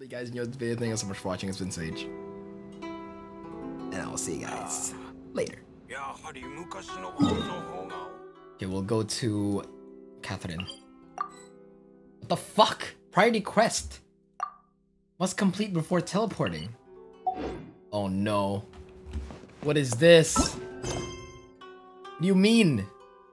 Hopefully you guys enjoyed this video. Thank you so much for watching. It's been Sage. And I will see you guys later. Okay, we'll go to Catherine. What the fuck? Priority quest. Must complete before teleporting. Oh no. What is this? What do you mean?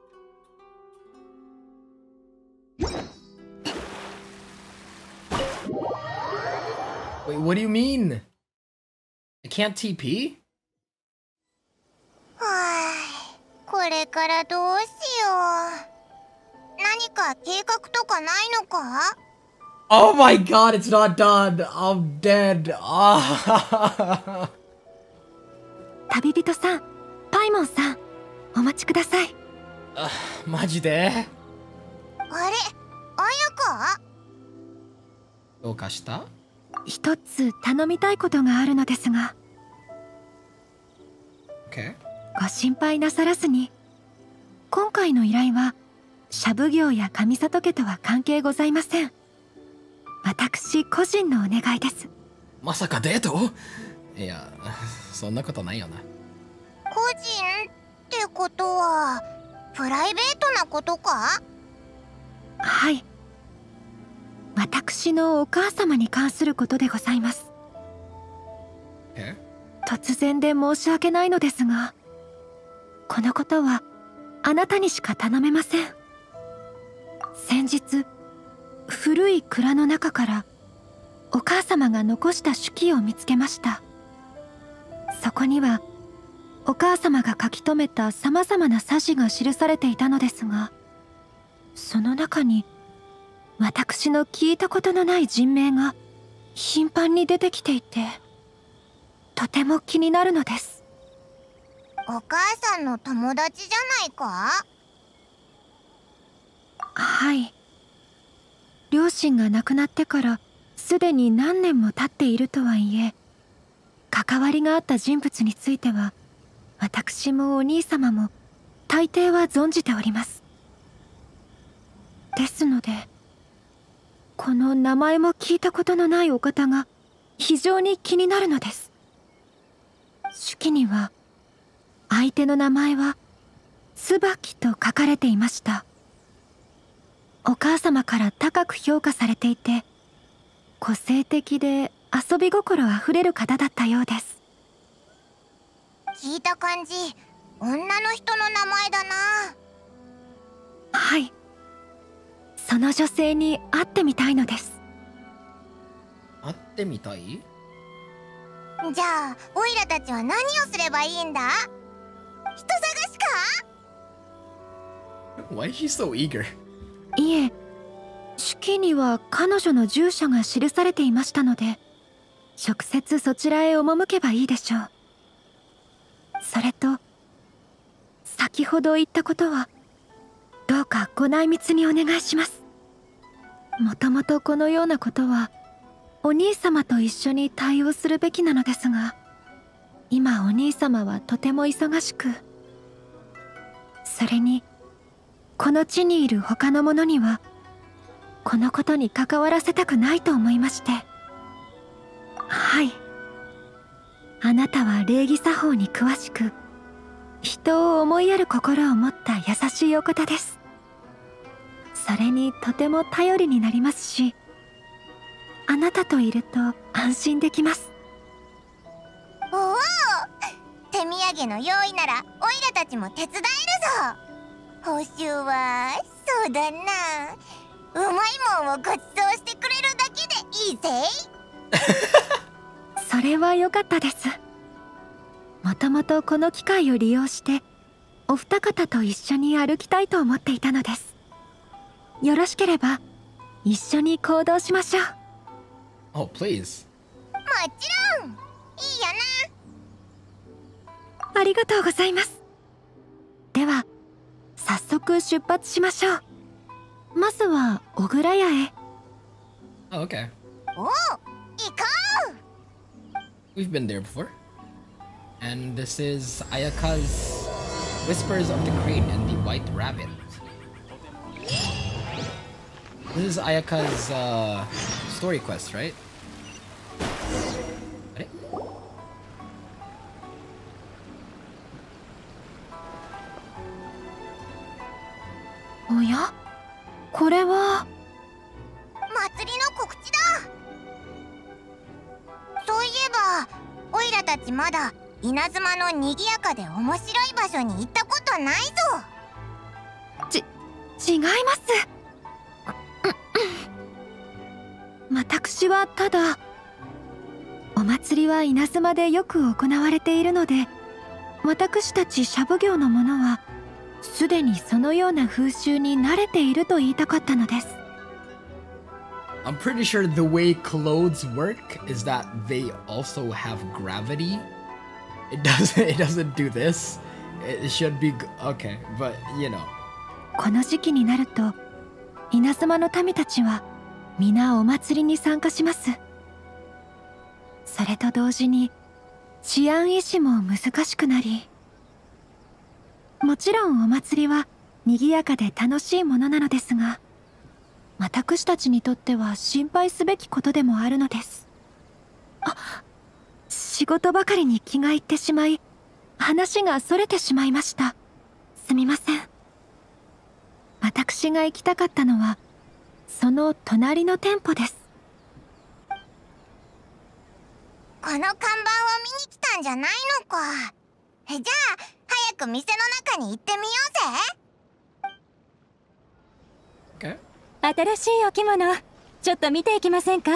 Wait, what do you mean? I can't TP? これからどうしよう。何か計画とかないのか? Oh my god, it's not done. I'm dead. Ah. 旅人さん、パイモンさん、お待ちください。 マジで？ あれ、あやか？ どうかした？ 一つ頼みたいことがあるのですが。 Okay. ご心配なさらずに。今回の依頼は、シャブ業や上里家とは関係ございません。私個人のお願いです。 まさかデート？いや、そんなことないよな。 個人ってことは、プライベートなことか？ はい。私のお母様に関することでございます。突然で申し訳ないのですが、このことはあなたにしか頼めません。先日、古い蔵の中からお母様が残した手記を見つけました。そこにはお母様が書き留めたさまざまな冊子が記されていたのですが、その中に私の聞いたことのない人名が頻繁に出てきていて、とても気になるのです。 お母さんの友達じゃないか？ はい。両親が亡くなってからすでに何年も経っているとはいえ、関わりがあった人物については私もお兄様も大抵は存じております。ですので、この名前も聞いたことのないお方が非常に気になるのです。手記には相手の名前は椿と書かれていました。お母様から高く評価されていて、個性的で遊び心あふれる方だったようです。 聞いた感じ、女の人の名前だな。 はい。その女性に会ってみたいのです。 会ってみたい？ じゃあ、オイラたちは何をすればいいんだ？人探しか？ Why is she so eager? いえ、手記には彼女の住所が記されていましたので、直接そちらへ赴けばいいでしょう。それと、先ほど言ったことはどうかご内密にお願いします。もともとこのようなことはお兄様と一緒に対応するべきなのですが、今お兄様はとても忙しく、それにこの地にいる他の者にはこのことに関わらせたくないと思いまして。はい。あなたは礼儀作法に詳しく、人を思いやる心を持った優しいお方です。それにとても頼りになりますし、あなたといると安心できます。 おお、手土産の用意ならオイラたちも手伝えるぞ。報酬はそうだな、うまいもんをごちそうしてくれるだけでいいぜ。 それは良かったです。もともとこの機会を利用してお二方と一緒に歩きたいと思っていたのです。よろしければ一緒に行動しましょう。 Oh, please. もちろんいいよな。ありがとうございます。では早速出発しましょう。まずは小倉屋へ。 Oh, okay. おお、行こう。 We've been there before. And this is Ayaka's Whispers of the Crane and the White Rabbit. This is Ayaka's story quest, right? あれ？ おや？これは祭りの告知だ。そういえばオイラたちまだ稲妻の賑やかで面白い場所に行ったことないぞ。 違います。私はただ、お祭りは稲妻でよく行われているので、私たちシャブ業の者はすでにそのような風習に慣れていると言いたかったのです。 I'm pretty sure the way clothes work is that they also have gravity. It doesn't do this. It should be okay, but you know. この時期になると、稲妻の民たちは皆お祭りに参加します。それと同時に治安維持も難しくなり、もちろんお祭りは賑やかで楽しいものなのですが、私たちにとっては心配すべきことでもあるのです。仕事ばかりに気がいってしまい、話がそれてしまいました。すみません。私が行きたかったのはその隣の店舗です。 この看板を見に来たんじゃないのか。じゃあ早く店の中に行ってみようぜ。 Okay. 新しいお着物、ちょっと見ていきませんか？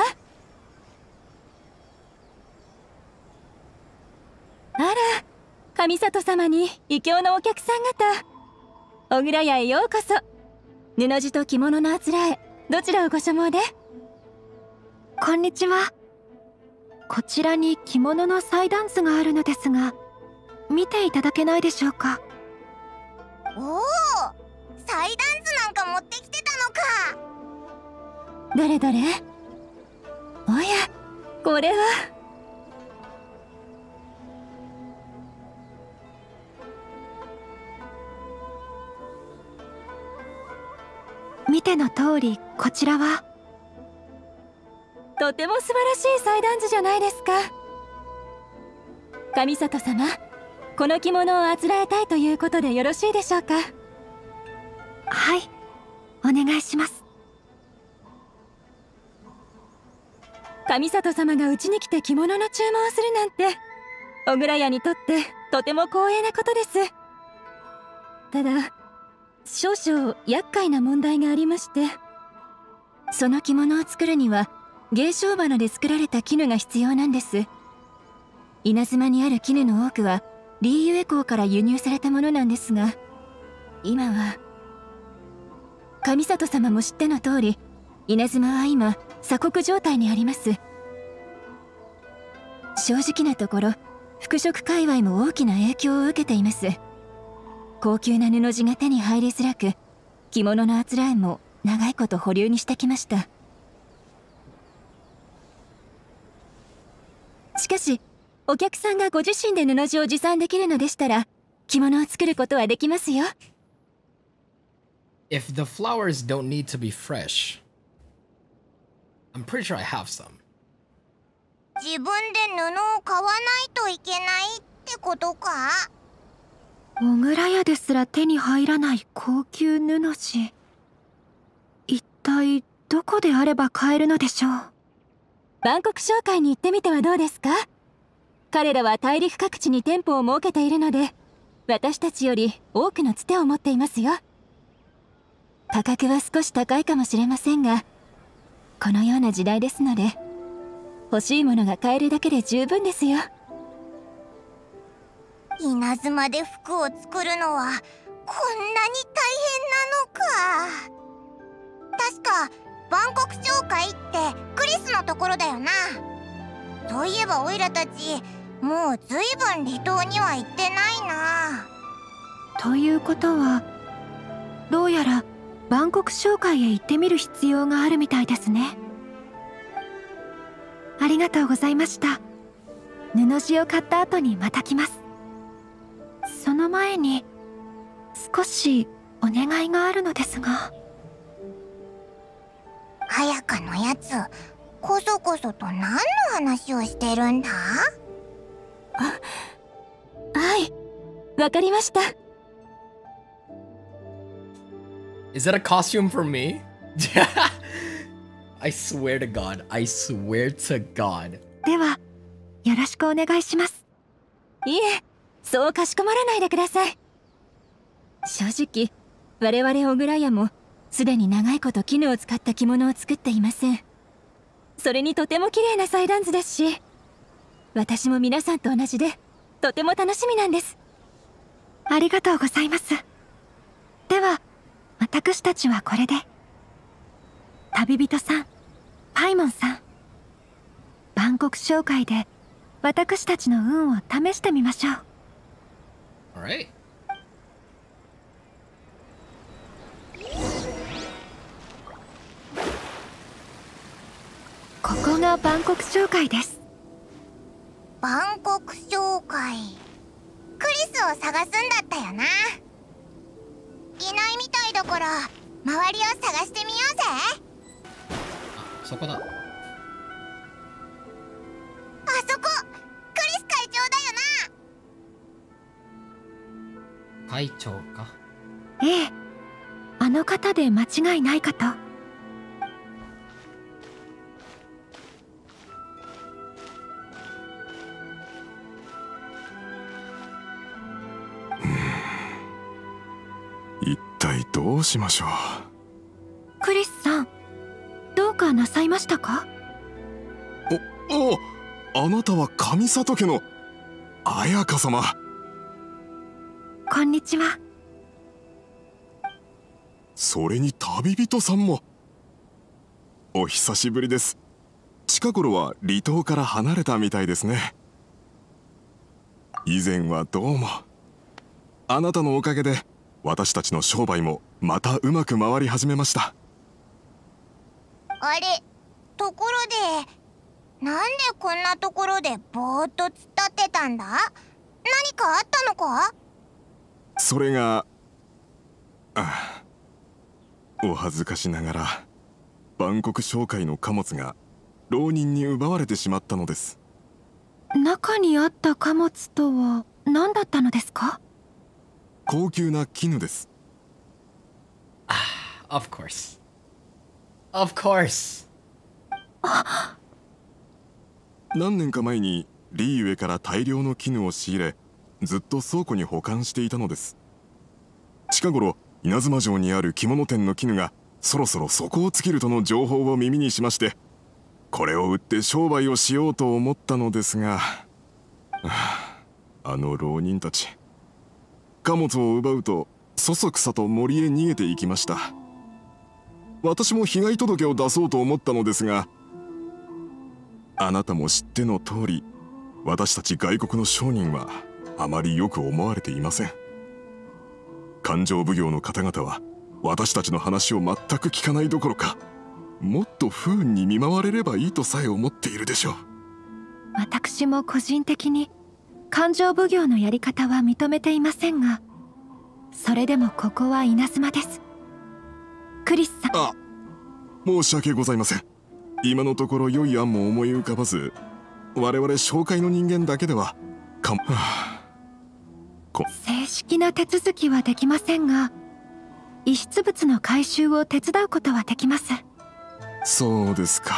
あら、上里様に異教のお客さん方。小倉屋へようこそ。布地と着物のあつらえ、どちらをご所望で？ こんにちは。こちらに着物の裁断図があるのですが、見ていただけないでしょうか？ おお、裁断図なんか持ってきてたのか。 どれどれ？おや、これは。 見ての通り、こちらはとても素晴らしい裁断図じゃないですか。上里様、この着物をあつらえたいということでよろしいでしょうか？ はい、お願いします。 上里様がうちに来て着物の注文をするなんて、小倉屋にとってとても光栄なことです。ただ少々厄介な問題がありまして、その着物を作るには芸商花で作られた絹が必要なんです。稲妻にある絹の多くはリーユエ港から輸入されたものなんですが、今は上里様も知っての通り、稲妻は今鎖国状態にあります。正直なところ、服飾界隈も大きな影響を受けています。高級な布地が手に入りづらく、着物のあつらえも長いこと保留にしてきました。しかしお客さんがご自身で布地を持参できるのでしたら、着物を作ることはできますよ。 If the flowers don't need to be fresh, I'm pretty sure I have some. 自分で布を買わないといけないってことか。 小倉屋ですら手に入らない高級布地、一体どこであれば買えるのでしょう。 万国商会に行ってみてはどうですか？彼らは大陸各地に店舗を設けているので、私たちより多くのつてを持っていますよ。価格は少し高いかもしれませんが、このような時代ですので、欲しいものが買えるだけで十分ですよ。 稲妻で服を作るのはこんなに大変なのか。確か万国商会ってクリスのところだよな。そういえばオイラたちもうずいぶん離島には行ってないな。 ということは、どうやら万国商会へ行ってみる必要があるみたいですね。ありがとうございました。布地を買った後にまた来ます。その前に少しお願いがあるのですが。 綾香のやつこそこそと何の話をしてるんだ？ はい、わかりました。 Is that a costume for me? I swear to God. I swear to God. ではよろしくお願いします。 いえ、そうかしこまらないでください。正直我々小倉屋もすでに長いこと絹を使った着物を作っていません。それにとても綺麗な祭壇図ですし、私も皆さんと同じでとても楽しみなんです。 ありがとうございます。では私たちはこれで。旅人さん、パイモンさん、万国商会で私たちの運を試してみましょう。 Alright. ここが万国商会です。 万国商会。クリスを探すんだったよな。いないみたいだから周りを探してみようぜ。 あ、そこだ。 あそこ、クリス会長だよな。 会長か。 ええ、あの方で間違いないかと。 一体どうしましょう。 クリスさん、どうかなさいましたか？ あなたは上里家の綾香様。 こんにちは。 それに旅人さんも。お久しぶりです。近頃は離島から離れたみたいですね。以前はどうも。あなたのおかげで私たちの商売もまたうまく回り始めました。 あれ、ところでなんでこんなところでぼーっと突っ立ってたんだ？何かあったのか？ それがお恥ずかしながら万国商会の貨物が浪人に奪われてしまったのです。 中にあった貨物とは何だったのですか？ 高級な絹です。 Of course. Of course. 何年か前にリーウェから大量の絹を仕入れ、ずっと倉庫に保管していたのです。近頃稲妻城にある着物店の絹がそろそろ底を尽きるとの情報を耳にしまして、これを売って商売をしようと思ったのですが、あの浪人たち、貨物を奪うとそそくさと森へ逃げていきました。私も被害届を出そうと思ったのですが、あなたも知っての通り、私たち外国の商人はあまりよく思われていません。勘定奉行の方々は私たちの話を全く聞かないどころか、もっと不運に見舞われればいいとさえ思っているでしょう。 私も個人的に勘定奉行のやり方は認めていませんが、それでもここは稲妻です。クリスさん。 申し訳ございません。今のところ良い案も思い浮かばず、我々商会の人間だけでは正式な手続きはできませんが、遺失物の回収を手伝うことはできます。 そうですか。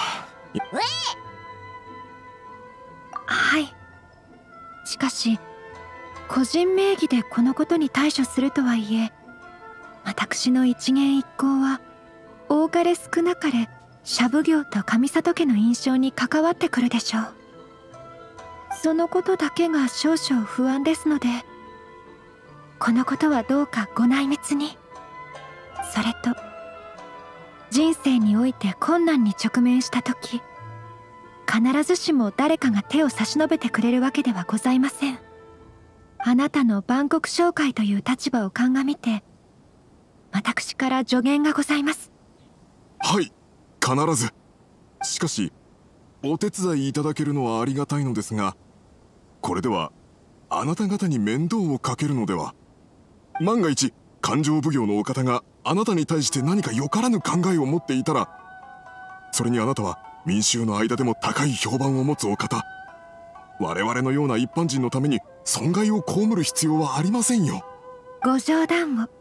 はい。しかし個人名義でこのことに対処するとはいえ、私の一言一行は多かれ少なかれ社奉行と上里家の印象に関わってくるでしょう。そのことだけが少々不安ですので、このことはどうかご内密に。それと、人生において困難に直面した時、必ずしも誰かが手を差し伸べてくれるわけではございません。あなたの万国商会という立場を鑑みて、私から助言がございます。 はい、必ず。しかしお手伝いいただけるのはありがたいのですが、これではあなた方に面倒をかけるのでは。万が一勘定奉行のお方があなたに対して何かよからぬ考えを持っていたら、それにあなたは民衆の間でも高い評判を持つお方。我々のような一般人のために損害を被る必要はありませんよ。 ご冗談を。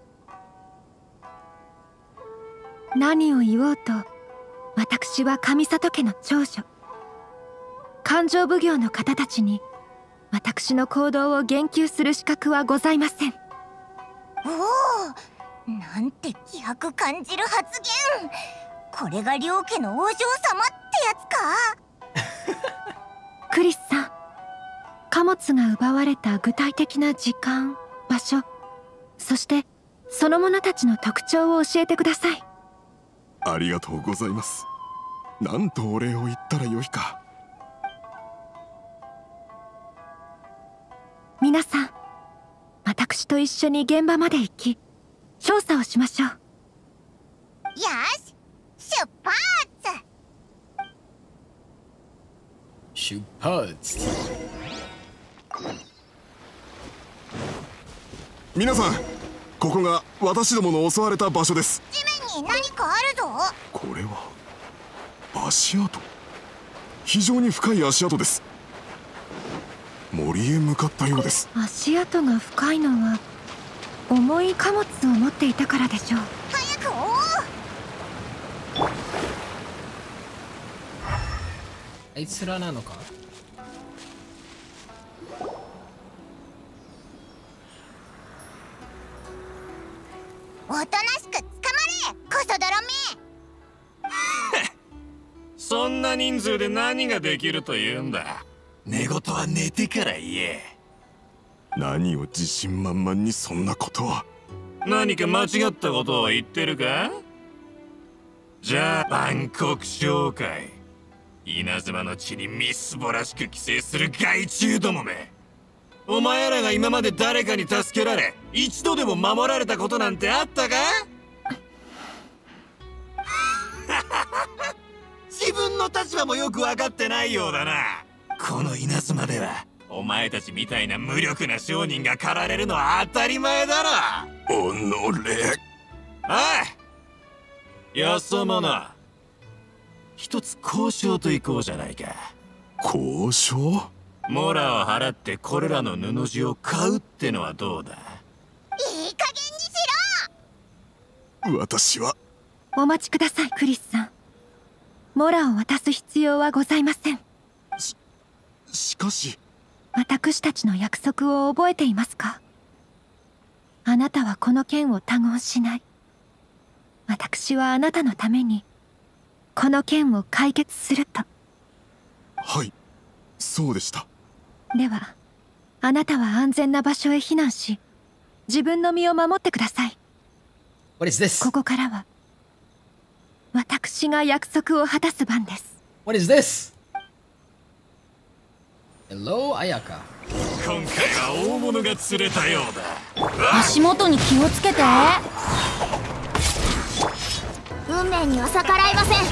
何を言おうと、私は上里家の長女。勘定奉行の方たちに私の行動を言及する資格はございません。 おお、なんて気迫感じる発言。これが両家のお嬢様ってやつか。 クリスさん、貨物が奪われた具体的な時間、場所、そしてその者たちの特徴を教えてください。 ありがとうございます。なんとお礼を言ったらよいか。 皆さん、私と一緒に現場まで行き調査をしましょう。 よし、出発。 出発。 皆さん、ここが私どもの襲われた場所です。 地面に何かあるぞ。 これは足跡。非常に深い足跡です。森へ向かったようです。 足跡が深いのは重い貨物を持っていたからでしょう。 早く追おう。 あいつらなのか。 おとなしく捕まれ、コソ泥め。 そんな人数で何ができるというんだ。寝言は寝てから言え。 何を自信満々にそんなことを。 何か間違ったことを言ってるか。じゃあ万国商会、稲妻の地にみすぼらしく寄生する害虫どもめ。お前らが今まで誰かに助けられ一度でも守られたことなんてあったか。自分の立場もよく分かってないようだな。この稲妻ではお前たちみたいな無力な商人が駆られるのは当たり前だろ。 おのれ。 ああ、よそ者、一つ交渉といこうじゃないか。 交渉？ モラを払ってこれらの布地を買うってのはどうだ。 いい加減にしろ。 私は。 お待ちください、クリスさん。モラを渡す必要はございません。 しかし。 私たちの約束を覚えていますか？あなたはこの件を他言しない。私はあなたのためにこの件を解決すると。 はい、そうでした。 ではあなたは安全な場所へ避難し、自分の身を守ってください。 What is this? ここからは私が約束を果たす番です。 What is this? Hello, Ayaka. 今回は大物が釣れたようだ。 足元に気をつけて。運命には逆らいません。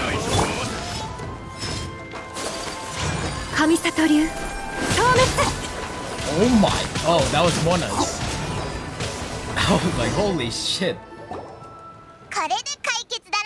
上里流消滅。 Oh my. Oh, that was Mona's. I was like, holy shit. これで解決だ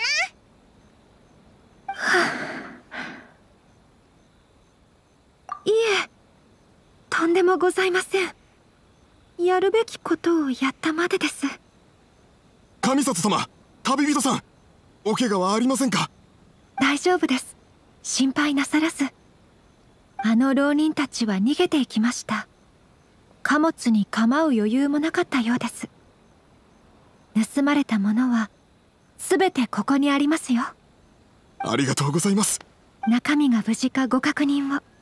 いえ、とんでもございません。やるべきことをやったまでです。 上里様、旅人さん、お怪我はありませんか？ 大丈夫です。心配なさらず。あの浪人たちは逃げていきました。貨物に構う余裕もなかったようです。盗まれたものは全てここにありますよ。 ありがとうございます。 中身が無事かご確認を。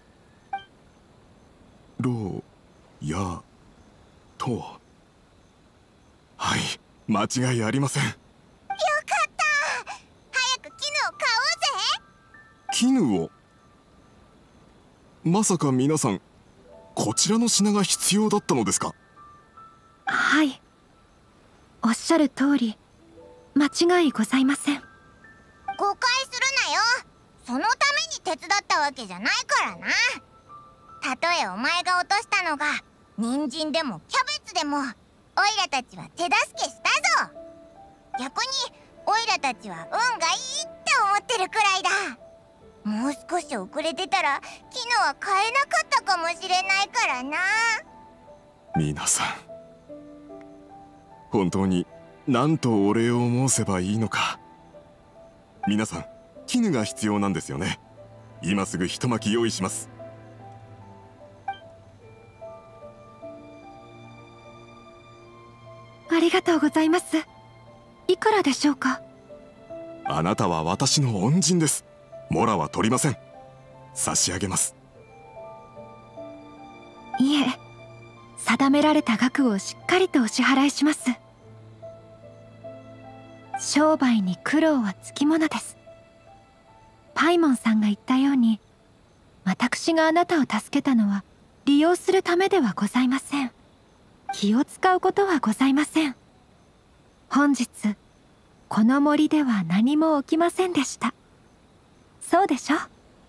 ろうやと。はい、間違いありません。 よかった。早く絹を買おうぜ。 絹を？まさか皆さんこちらの品が必要だったのですか？ はい、おっしゃる通り間違いございません。 誤解するなよ。そのために手伝ったわけじゃないからな。たとえお前が落としたのが人参でもキャベツでも、オイラたちは手助けしたぞ。逆にオイラたちは運がいいって思ってるくらいだ。 もう少し遅れてたらキヌは買えなかったかもしれないからな。 皆さん、本当に何とお礼を申せばいいのか。皆さん、絹が必要なんですよね。今すぐ一巻き用意します。 ありがとうございます。いくらでしょうか？ あなたは私の恩人です。モラは取りません。差し上げます。 いえ、定められた額をしっかりとお支払いします。商売に苦労はつきものです。パイモンさんが言ったように、私があなたを助けたのは利用するためではございません。気を使うことはございません。本日この森では何も起きませんでした。そうでしょ？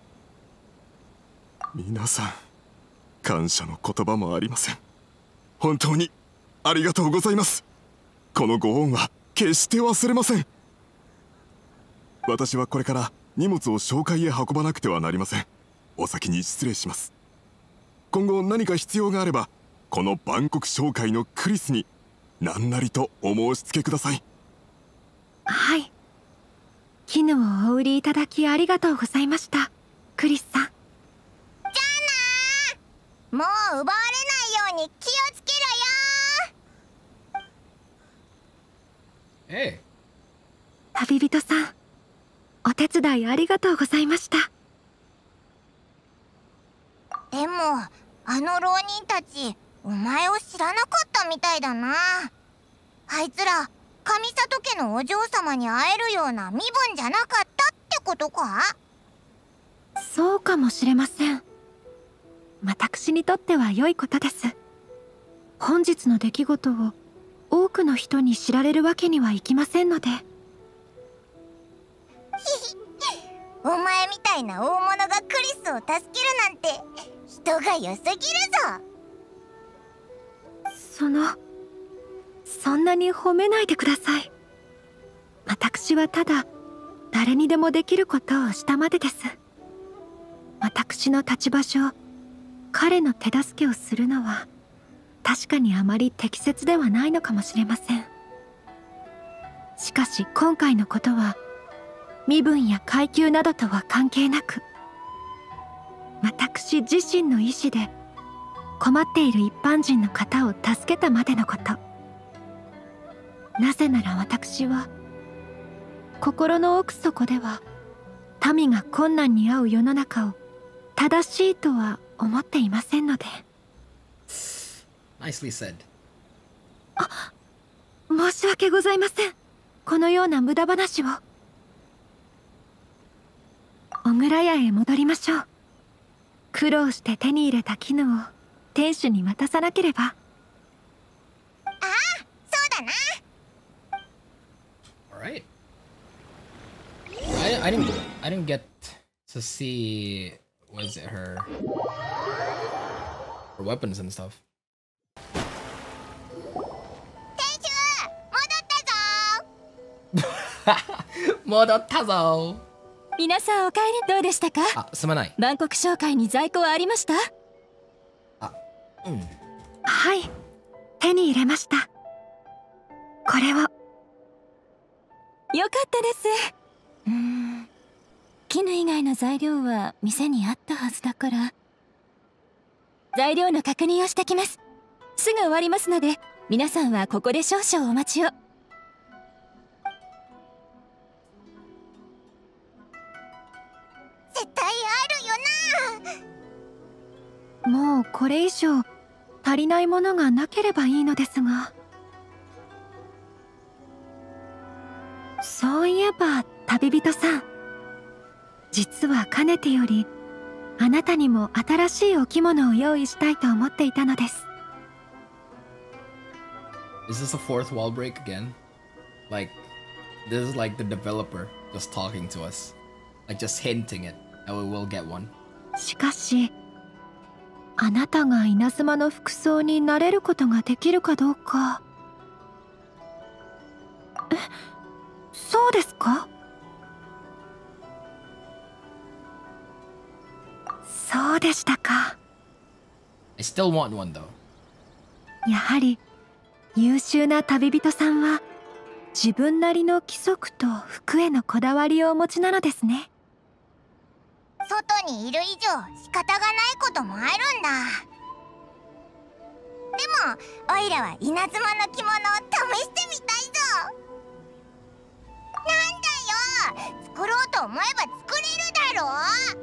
皆さん、感謝の言葉もありません。本当にありがとうございます。このご恩は決して忘れません。私はこれから荷物を商会へ運ばなくてはなりません。お先に失礼します。今後何か必要があれば、この万国商会のクリスに何なりとお申し付けください。 はい。絹をお売りいただきありがとうございました、クリスさん。じゃあな。もう奪われないように気をつけろよ。 旅人さん、お手伝いありがとうございました。 でもあの浪人たち、お前を知らなかったみたいだな。あいつら上里家のお嬢様に会えるような身分じゃなかったってことか？ そうかもしれません。私にとっては良いことです。本日の出来事を多くの人に知られるわけにはいきませんので。 お前みたいな大物がクリスを助けるなんて人が良すぎるぞ。 そんなに褒めないでください。私はただ誰にでもできることをしたまでです。私の立場上、彼の手助けをするのは確かにあまり適切ではないのかもしれません。しかし今回のことは身分や階級などとは関係なく、私自身の意志で困っている一般人の方を助けたまでのこと。なぜなら私は心の奥底では民が困難に遭う世の中を正しいとは思っていませんので。 Nicely said. 申し訳ございません。このような無駄話を。小倉屋へ戻りましょう。苦労して手に入れた絹を店主に渡さなければ。 ああ、そうだな。 Alright. I didn't get to see, was it her weapons and stuff. 戻ったぞ。 皆さんお帰りどうでしたか？ あ、すまない。 万国商会に在庫はありました？ はい、手に入れました。これを。よかったです。絹以外の材料は店にあったはずだから、材料の確認をしてきます。すぐ終わりますので、皆さんはここで少々お待ちを。 絶対あるよな。 もうこれ以上足りないものがなければいいのですが。そういえば旅人さん、実はかねてよりあなたにも新しいお着物を用意したいと思っていたのです。 Is this a fourth wall break again? Like, this is like the developer just talking to us, like just hinting it that we will get one. しかしあなたが稲妻の服装になれることができるかどうか。そうですか？ でしたか。 I still want one though. やはり優秀な旅人さんは自分なりの規則と服へのこだわりをお持ちなのですね。 外にいる以上仕方がないこともあるんだ。でもオイラは稲妻の着物を試してみたいぞ。なんだよ、作ろうと思えば作れるだろ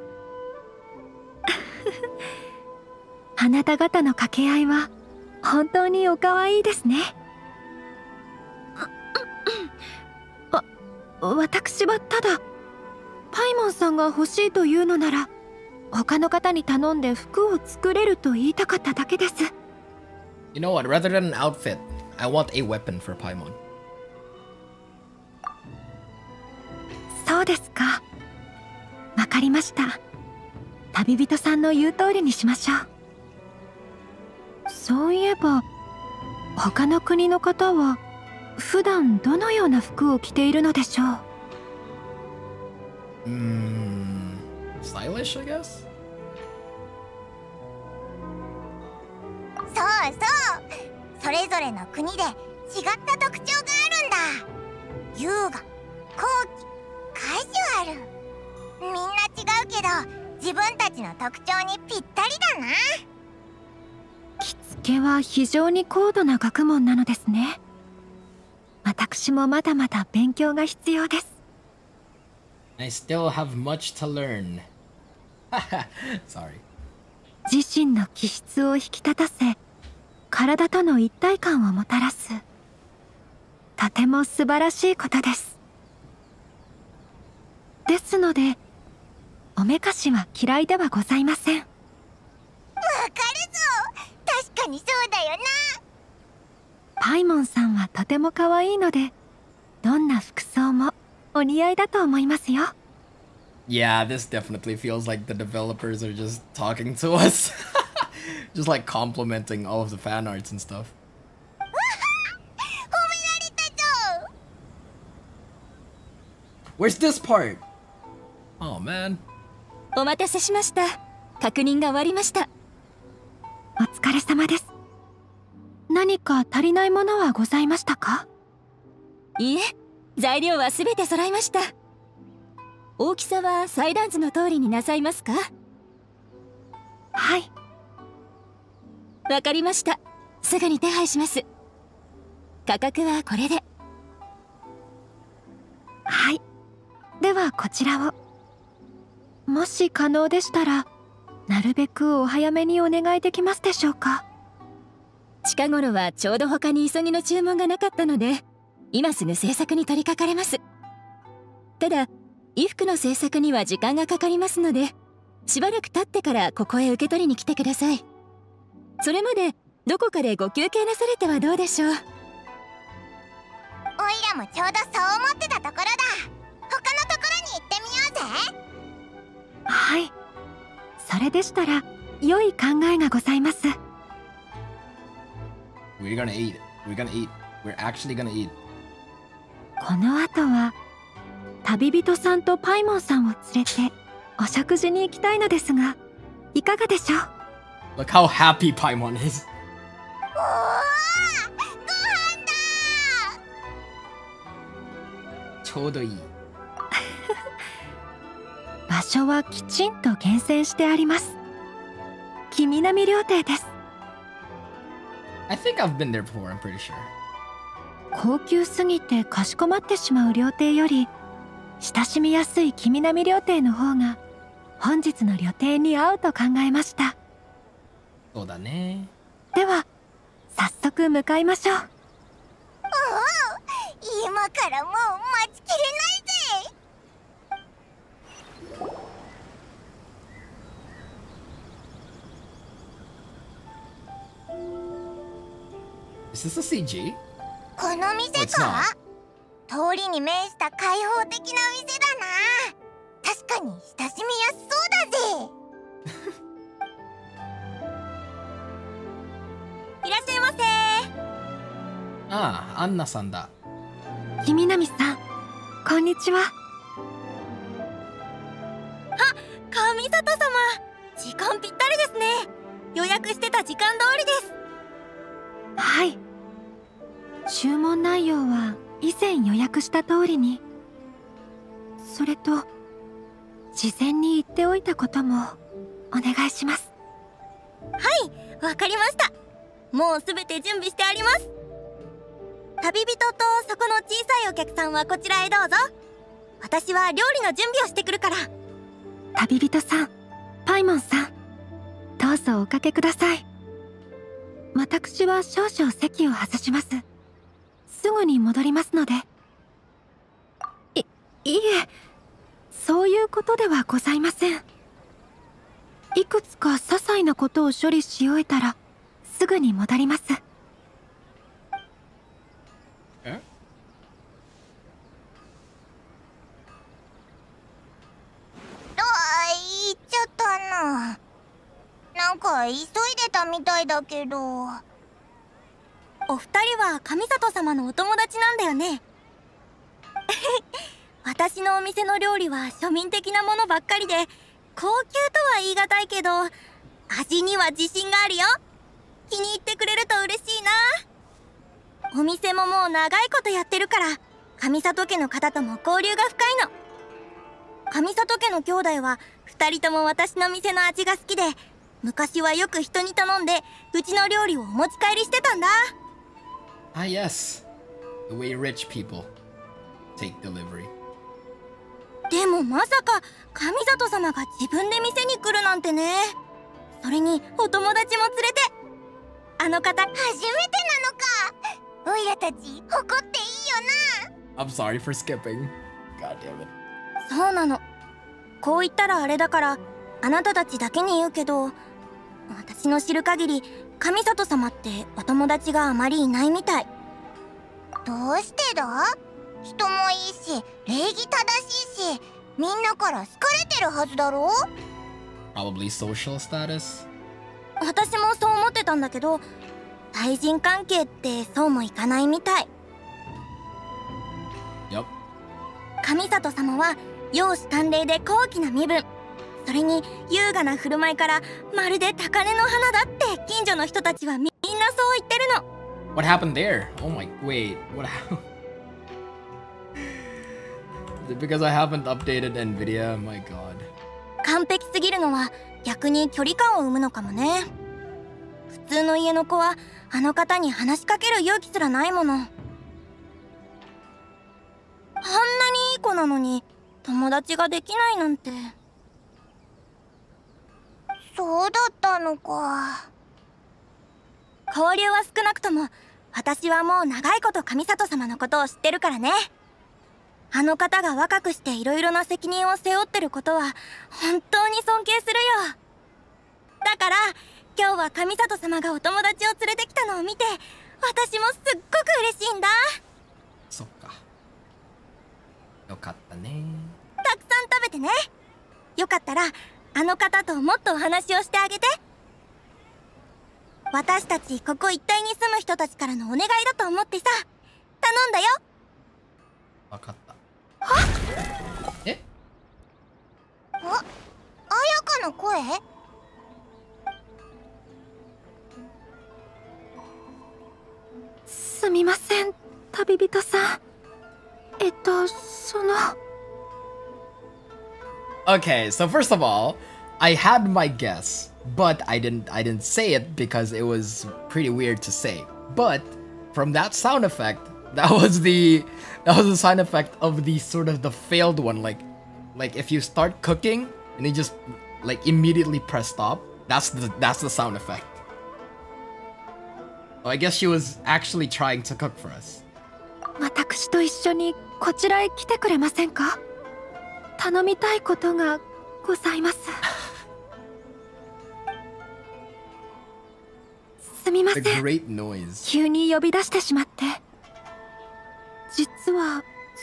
う。 あなた方の掛け合いは本当にお可愛いですね。私はただパイモンさんが欲しいというのなら他の方に頼んで服を作れると言いたかっただけです。 You know what? Rather than an outfit, I want a weapon for Paimon. そうですか。わかりました。旅人さんの言う通りにしましょう。そういえば他の国の方は普段どのような服を着ているのでしょう。 Stylish, I guess? そうそう、それぞれの国で違った特徴があるんだ。優雅、高貴、カジュアル。みんな違うけど自分たちの特徴にぴったりだな。 着付けは非常に高度な学問なのですね。私もまだまだ勉強が必要です。 I still have much to learn. Sorry. 自身の気質を引き立たせ体との一体感をもたらすとても素晴らしいことです。ですのでおめかしは嫌いではございません。 わかるぞ、確かにそうだよな。 パイモンさんはとても可愛いのでどんな服装もお似合いだと思いますよ。 Yeah, this definitely feels like the developers are just talking to us. Just like complimenting all of the fan arts and stuff. 褒められたぞ。 Where's this part? Oh man. お待たせしました。確認が終わりました。 お疲れ様です。何か足りないものはございましたか？ いいえ、材料はすべて揃いました。大きさは裁断図の通りになさいますか？ はい。 わかりました。すぐに手配します。価格はこれで。 はい。ではこちらを。もし可能でしたらなるべくお早めにお願いできますでしょうか？ 近頃はちょうど他に急ぎの注文がなかったので今すぐ制作に取り掛かれます。ただ衣服の制作には時間がかかりますのでしばらく経ってからここへ受け取りに来てください。それまでどこかでご休憩なされてはどうでしょう。 オイラもちょうどそう思ってたところだ。他のところに行ってみようぜ。 はい。それでしたら良い考えがございます。 We're gonna eat. We're gonna eat. We're actually gonna eat. この後は旅人さんとパイモンさんを連れてお食事に行きたいのですがいかがでしょう？ Look how happy Paimon is. おお、ご飯だ。 ちょうどいい。 場所はきちんと厳選してあります。君並料亭です。 I think I've been there before, I'm pretty sure. 高級すぎてかしこまってしまう料亭より親しみやすい君並料亭の方が本日の旅程に合うと考えました。 そうだね。 では早速向かいましょう。 おお、今からもう待ちきれないぜ。 Is this a CG? この店か？通りに面した開放的な店だな。確かに親しみやすそうだぜ。いらっしゃいませ。 ああ、アンナさんだ。 君並さん、こんにちは。 上里様、時間ぴっりですね。予約してた時間通りです。 はい。注文内容は以前予約した通りに。それと事前に言っておいたこともお願いします。 はい、わかりました。もうすべて準備してあります。旅人とそこの小さいお客さんはこちらへどうぞ。私は料理の準備をしてくるから。 旅人さん、パイモンさん、どうぞおかけください。私は少々席を外します。すぐに戻りますので。いえ、そういうことではございません。いくつか些細なことを処理し終えたらすぐに戻ります。 言っちゃったな。なんか急いでたみたいだけど。お二人は上里様のお友達なんだよね。私のお店の料理は庶民的なものばっかりで高級とは言い難いけど味には自信があるよ。気に入ってくれると嬉しいな。お店ももう長いことやってるから上里家の方とも交流が深いの。上里家の兄弟は2人とも私の店の味が好きで昔はよく人に頼んでうちの料理をお持ち帰りしてたんだ。 Ah, yes. The way rich people take delivery. でもまさか上里様が自分で店に来るなんてね。それにお友達も連れて。あの方初めてなのか。オイラたち誇っていいよな。 I'm sorry for skipping. God damn it. そうなの。こう言ったらあれだからあなたたちだけに言うけど私の知る限り上里様ってお友達があまりいないみたい。どうしてだ？人もいいし礼儀正しいしみんなから好かれてるはずだろう。 Probably social status. 私もそう思ってたんだけど対人関係ってそうもいかないみたい。 Yep. 上里様は容姿端麗で高貴な身分、それに優雅な振る舞いからまるで高嶺の花だって近所の人たちはみんなそう言ってるの。 What happened there? Oh my, wait, what happened? Because I haven't updated NVIDIA, my god. 完璧すぎるのは逆に距離感を生むのかもね。普通の家の子はあの方に話しかける勇気すらないもの。あんなにいい子なのに友達ができないなんて。そうだったのか。交流は少なくとも私はもう長いこと上里様のことを知ってるからね。あの方が若くしていろいろな責任を背負ってることは本当に尊敬するよ。だから今日は上里様がお友達を連れてきたのを見て私もすっごく嬉しいんだ。 そっか。よかったね。 たくさん食べてね。よかったらあの方ともっとお話をしてあげて。私たちここ一帯に住む人たちからのお願いだと思ってさ、頼んだよ。 わかった。 え？あ、彩香の声？ すみません、旅人さん。その。 Okay, so first of all, I had my guess, but I didn't say it because it was pretty weird to say. But from that sound effect, that was the sound effect of the sort of the failed one, like if you start cooking and you just like immediately press stop, that's the sound effect. So I guess she was actually trying to cook for us. 私と一緒にこちらへ来てくれませんか？頼みたいことがございます。すみません。急に呼び出してしまって。実は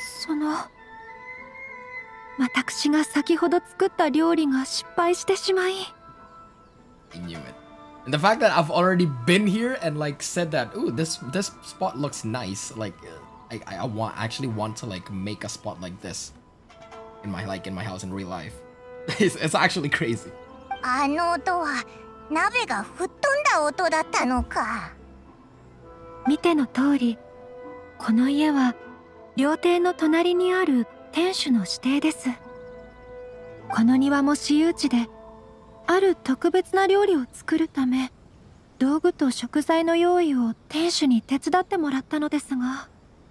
私が先ほど作った料理が失敗してしまい。 I knew it. And the fact that I've already been here and like said that, ooh, this spot looks nice. Like, I actually want to like make a spot like this in my house in real life. It's actually crazy. ああの音は鍋が吹っ飛んだ音だったのか。 見ての通り、この家は料亭の隣にある店主の指定です。この庭も私有地で、ある特別な料理を作るため、道具と食材の用意を店主に手伝ってもらったのですが。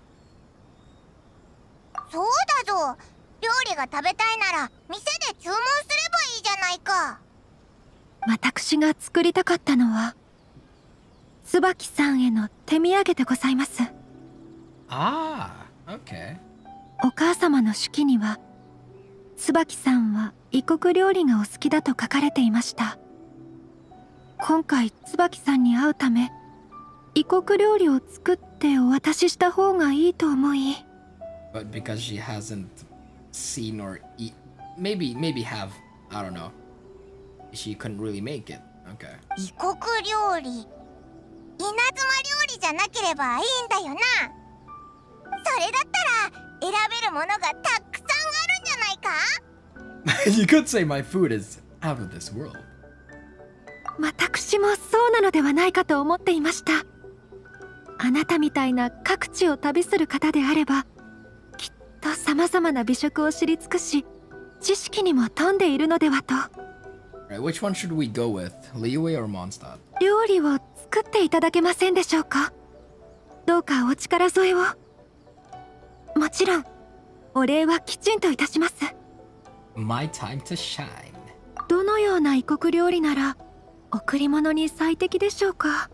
そうだぞ。料理が食べたいなら店で注文すればいいじゃないか。 私が作りたかったのは椿さんへの手土産でございます。 Ah, okay. お母様の手記には椿さんは異国料理がお好きだと書かれていました。今回椿さんに会うため異国料理を作ってお渡しした方がいいと思い。 But because she hasn't seen or eat, maybe have, I don't know. She couldn't really make it. Okay. 異国料理、稲妻料理じゃなければいいんだよな。それだったら選べるものがたくさんあるんじゃないか。 You could say my food is out of this world. 私もそうなのではないかと思っていました。あなたみたいな各地を旅する方であればきっとさまざまな美食を知り尽くし知識にも富んでいるのではと。 Right, which one should we go with? Liyue or Mondstadt? 料理を作っていただけませんでしょうか。どうかお力添えを。もちろんお礼はきちんといたします。 My time to shine. どのような異国料理なら贈り物に最適でしょうか。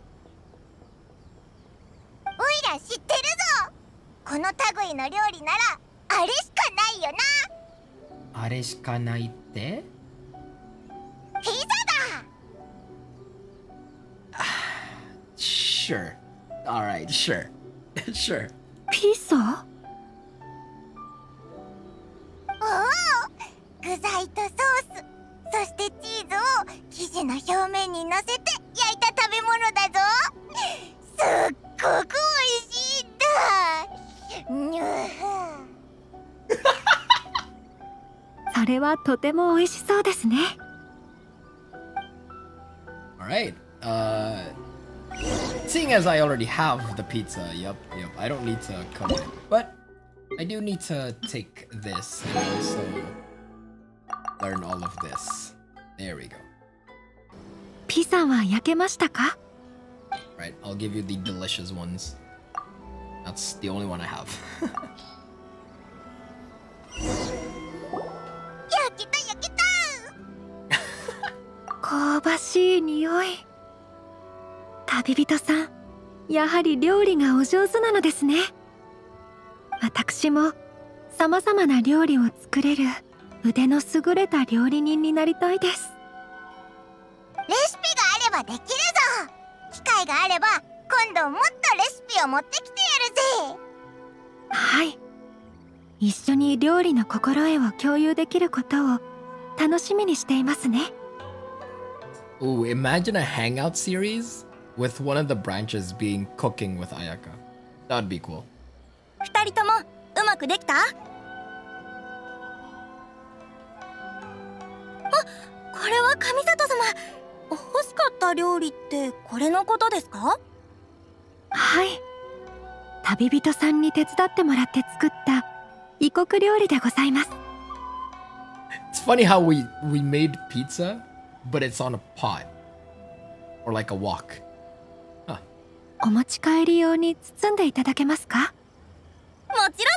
おいら知ってるぞ。この類の料理ならあれしかないよな。 あれしかないって？ ピザだ。 Sure. Alright, sure. Sure. ピザ？ おお、具材とソース、そしてチーズを生地の表面にのせて焼いた食べ物だぞ。すっごくおいしいんだ。にゅそれはとても美味しそうですね。 Alright. Seeing as I already have the pizza, yep, I don't need to cook it. But I do need to take this and also learn all of this. There we go. ピザは焼けましたか？ Right, I'll give you the delicious ones. That's the only one I have. 焼けた焼けた。 香ばしい匂い。旅人さん、やはり料理がお上手なのですね。私もさまざまな料理を作れる腕の優れた料理人になりたいです。 レシピがあればできるぞ。機会があれば今度もっとレシピを持ってきてやるぜ。 はい。一緒に料理の心得を共有できることを楽しみにしていますね。 Ooh, imagine a hangout series with one of the branches being cooking with Ayaka. That'd be cool. 二人ともうまくできた？これは上里様。欲しかった料理ってこれのことですか？ はい。旅人さんに手伝ってもらって作った異国料理でございます。 It's funny how we made pizza, but it's on a pot. Or like a wok. Huh. お持ち帰り用に包んでいただけますか？ もちろんです。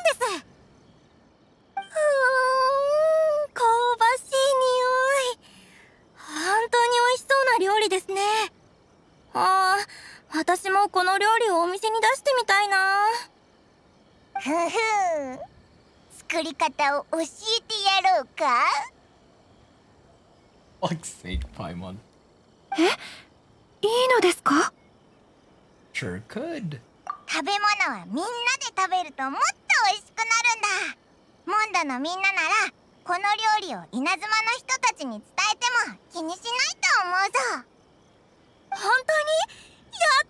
香ばしい匂い。本当に美味しそうな料理ですね。ああ、私もこの料理をお店に出してみたいな。ふふ、作り方を教えてやろうか。 Fuck's sake, Paimon. いいのですか？ Sure could. 食べ物はみんなで食べるともっと美味しくなるんだ。モンドのみんなならこの料理を稲妻の人たちに伝えても気にしないと思うぞ。本当に？やった！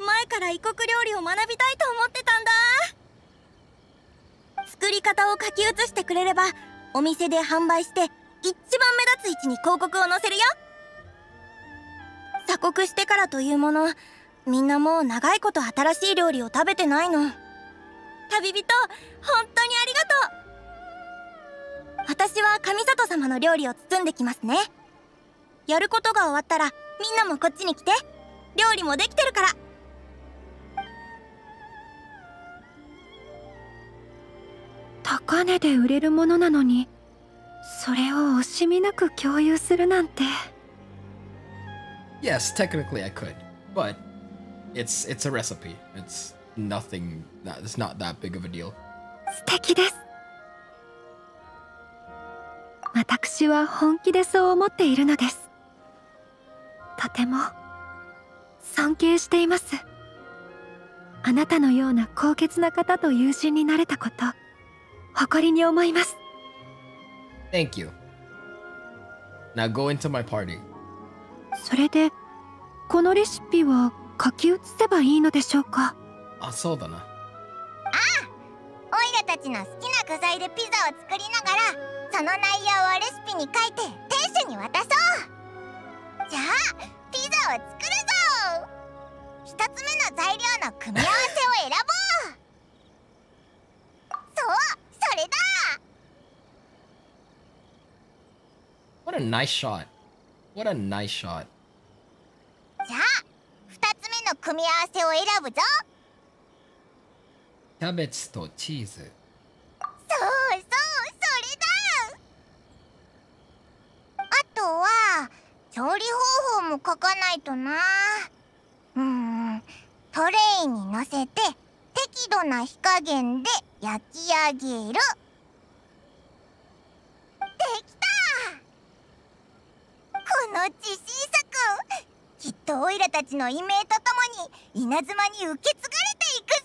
前から異国料理を学びたいと思ってたんだ。作り方を書き写してくれればお店で販売して一番目立つ位置に広告を載せるよ。鎖国してからというもの、みんなもう長いこと新しい料理を食べてないの。旅人、本当にありがとう。私は上里様の料理を包んできますね。やることが終わったらみんなもこっちに来て。料理もできてるから。 高値で売れるものなのに、それを惜しみなく共有するなんて。 Yes, technically I could, but it's a recipe. It's nothing. It's not that big of a deal. 素敵です。私は本気でそう思っているのです。とても尊敬しています。あなたのような高潔な方と友人になれたこと、誇りに思います。 Thank you. Now go into my party. それでこのレシピは書き写せばいいのでしょうか。 あ、そうだな。 ああ、オイラたちの好きな具材でピザを作りながら、その内容をレシピに書いて店主に渡そう。じゃあピザを作るぞ。一つ目の材料の組み合わせを選ぼう。そう、それだ。 What a nice shot. What a nice shot. じゃあ二つ目の組み合わせを選ぶぞ。 キャベツとチーズ。 そうそう、それだ。あとは調理方法も書かないとな。トレイに乗せて適度な火加減で焼き上げる。できた。この自信作、きっとオイラたちの異名とともに稲妻に受け継がれていくぞ。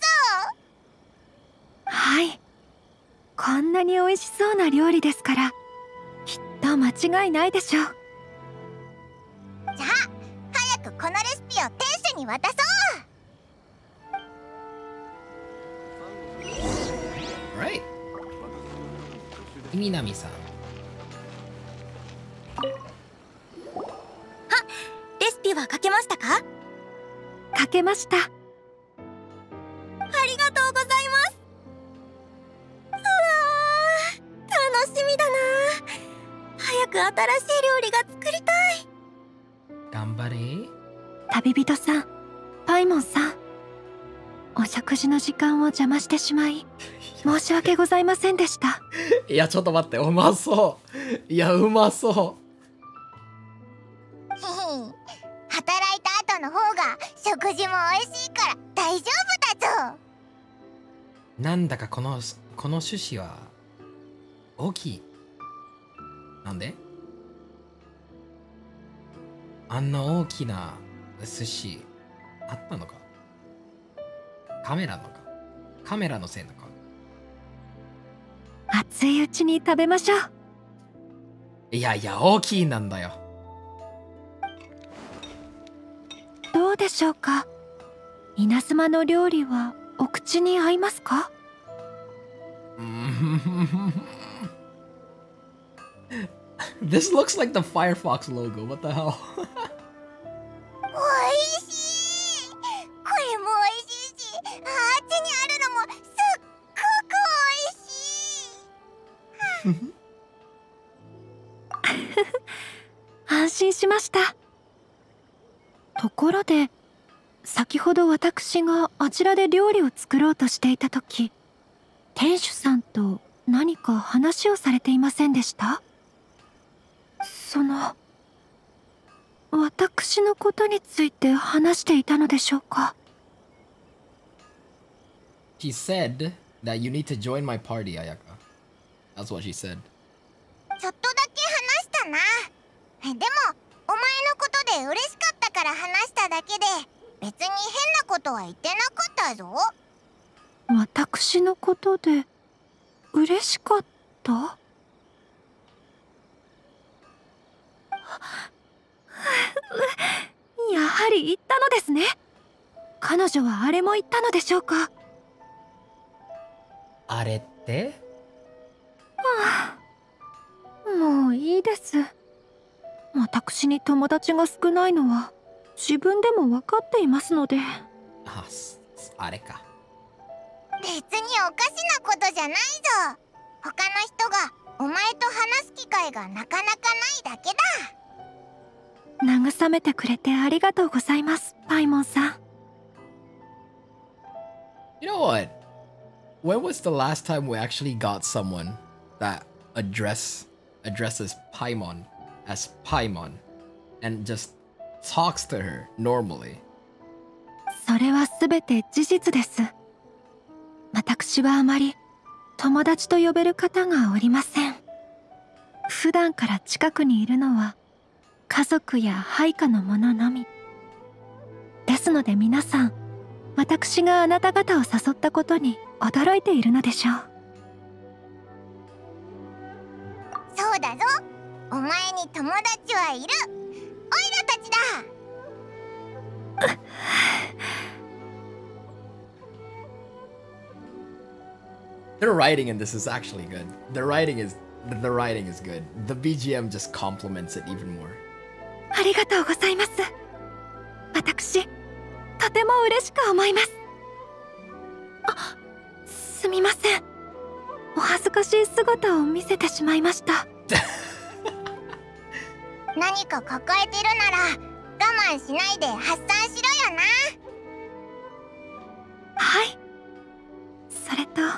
はい、こんなに美味しそうな料理ですから、きっと間違いないでしょう。 じゃあ早くこのレシピを店主に渡そう。 Right. みなみさん。 レシピは書けましたか？ 書けました。 ありがとうございます。うわー、楽しみだな。早く新しい料理が作りたい。 頑張れ。 旅人さん、パイモンさん、お食事の時間を邪魔してしまい申し訳ございませんでした。 いや、ちょっと待って、うまそう。いや、うまそう。 働いた後の方が食事も美味しいから大丈夫だぞ。 なんだかこの寿司は大きい。なんであんな大きな寿司あったのか。カメラのせいなのか。 熱いうちに食べましょう。 いやいや、大きいなんだよ。 どうでしょうか。稲妻の料理はお口に合いますか？ This looks like the Firefox logo. What the hell? 美味しい。これも美味しいし、あっちにあるのもすっごく美味しい。 安心しました。ところで、先ほど私があちらで料理を作ろうとしていた時、店主さんと何か話をされていませんでした？私のことについて話していたのでしょうか？ She said that you need to join my party, Ayaka. That's what she said. ちょっとだけ話したな。でもお前のことで嬉しかったから話しただけで、別に変なことは言ってなかったぞ。 私のことで嬉しかった？やはり言ったのですね。彼女はあれも言ったのでしょうか？ あれって？ もういいです。私に友達が少ないのは自分でも分かっていますので。 あれか。 別におかしなことじゃないぞ。他の人がお前と話す機会がなかなかないだけだ。 慰めてくれてありがとうございます、パイモンさん。 You know what? When was the last time we actually got someone that addresses Paimon as Paimon and just talks to her normally? それはすべて事実です。私はあまり友達と呼べる方がおりません。普段から近くにいるのは家族や配下の者のみ。ですので皆さん、私があなた方を誘ったことに驚いているのでしょう。 そうだぞ。お前に友達はいる。オイラたちだ。 The writing in this is actually good. The writing is good. The BGM just complements it even more. ありがとうございます。私、とても嬉しく思います。すみません。お恥ずかしい姿を見せてしまいました。 何か抱えてるなら我慢しないで発散しろよな。 はい。それと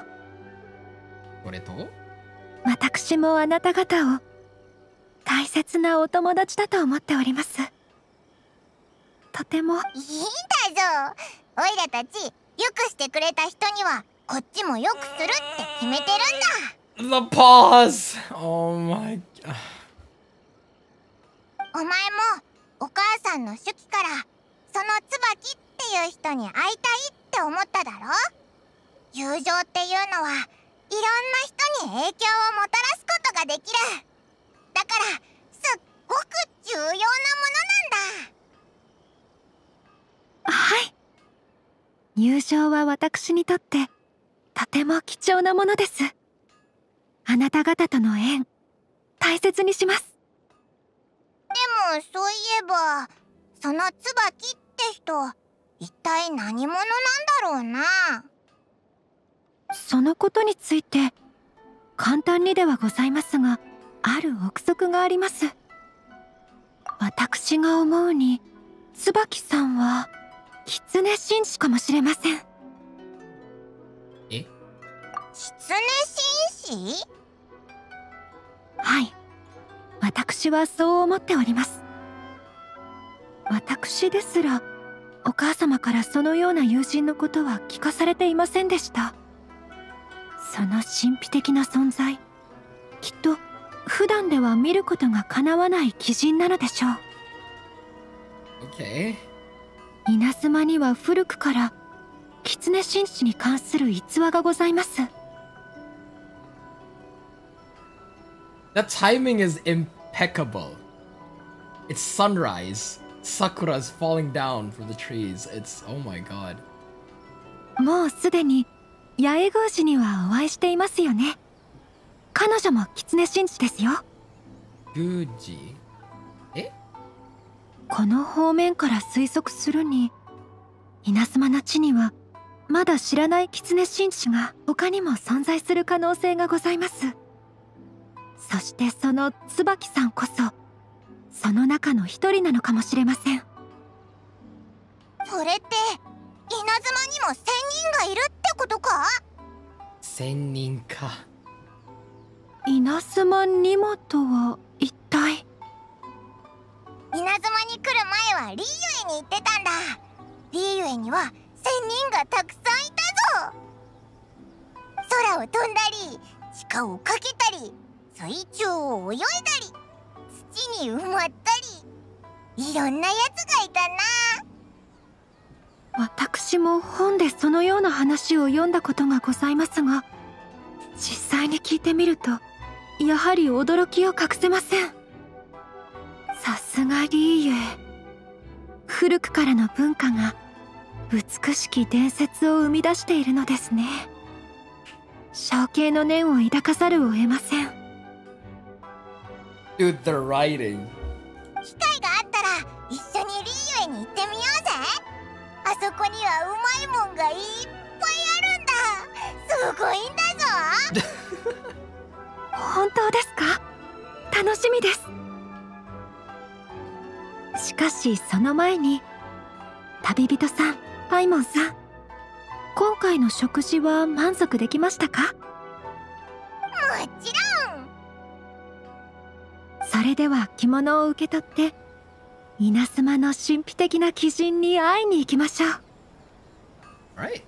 私もあなた方を大切なお友達だと思っております。とても。いいんだぞ。オイラたちよくしてくれた人にはこっちもよくするって決めてるんだ。 The pause. Oh my god. お前もお母さんの手記からその椿っていう人に会いたいって思っただろ。友情っていうのはいろんな人に影響をもたらすことができる。だからすっごく重要なものなんだ。 はい。友情は私にとってとても貴重なものです。あなた方との縁、大切にします。 でもそういえばその椿って人一体何者なんだろうな。 そのことについて簡単にではございますが、ある憶測があります。私が思うに椿さんは狐紳士かもしれません。 え？ 狐紳士？ はい、私はそう思っております。私ですらお母様からそのような友人のことは聞かされていませんでした。その神秘的な存在、きっと普段では見ることがかなわない奇人なのでしょう。 Okay. 稲妻には古くから狐紳士に関する逸話がございます。 The timing is impeccable. It's sunrise. Sakura's falling down from the trees. It's oh my god. もうすでに八重宮司にはお会いしていますよね。彼女も狐紳士ですよ。 宮司？え？ この方面から推測するに、稲妻の地にはまだ知らない狐紳士が他にも存在する可能性がございます。そしてその椿さんこそその中の一人なのかもしれません。 それって稲妻にも仙人がいるってことか？ 仙人か。 稲妻にもとは一体？ 稲妻に来る前はリーユエに行ってたんだ。リーユエには仙人がたくさんいたぞ。空を飛んだり地下をかけたり水中を泳いだり土に埋まったり、いろんなやつがいたな。 私も本でそのような話を読んだことがございますが、実際に聞いてみるとやはり驚きを隠せません。さすがリーユエ、古くからの文化が美しき伝説を生み出しているのですね。尊敬の念を抱かざるを得ません。 Dude, the writing. 機会があったら一緒にリーユへに行ってみようぜ。あそこにはうまいもんがいっぱいあるんだ。すごいんだぞ。 本当ですか？楽しみです。しかしその前に、旅人さん、パイモンさん、今回の食事は満足できましたか？ もちろん。 それでは着物を受け取って稲妻の神秘的な鬼人に会いに行きましょう。 Right.